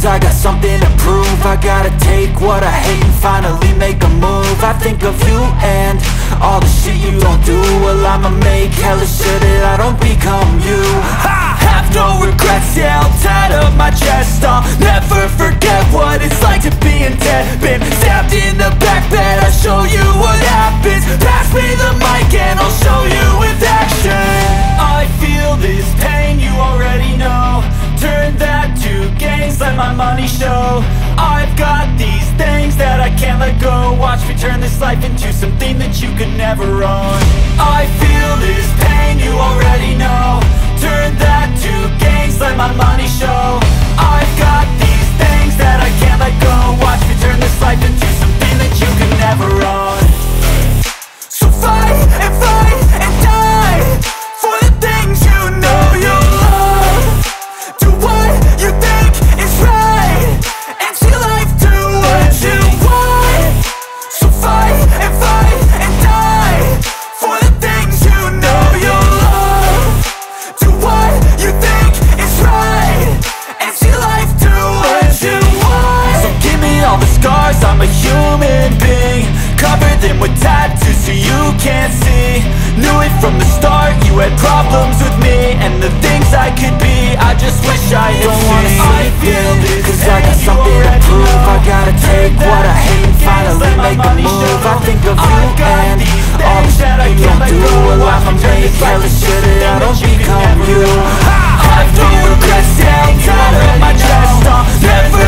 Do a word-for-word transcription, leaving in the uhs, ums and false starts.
I got something to prove. I gotta take what I hate and finally make a move. I think of you and all the shit you don't do. Well, I'ma make hella sure that I don't become you. I have no regrets, yeah, I'll tie up my chest. I'll never forget what it's like to be in debt. Been stabbed in the back bed, I'll show you what happens. Pass me the mic and I'll show you with action. I feel this pain, you already know. Turn that to gains, let my money show. I've got these things that I can't let go. Watch me turn this life into something that you could never own. I feel this pain, you already know. Turn that to gains, let my money show. I've got these things that I can't let go. Watch me turn this life into something that you could never own. So fight and fight and die for the things you know you love. Do what you think is right and see life do what you want. So fight and fight and die for the things you know you love. Do what you think is right and see life do what you want. So give me all the scars, I'm a human being. Cover them with tattoos so you can't see. Knew it from the start, you had problems with me and the things I could be. I just wish I had don't wanna I feel this, cause I got something to prove. I gotta take what I hate and finally make a move. I think of you and all the shit you don't do. Well, I'ma make hella sure that I don't become you. I have no regrets, yeah, I'll tie up my chest. I'll never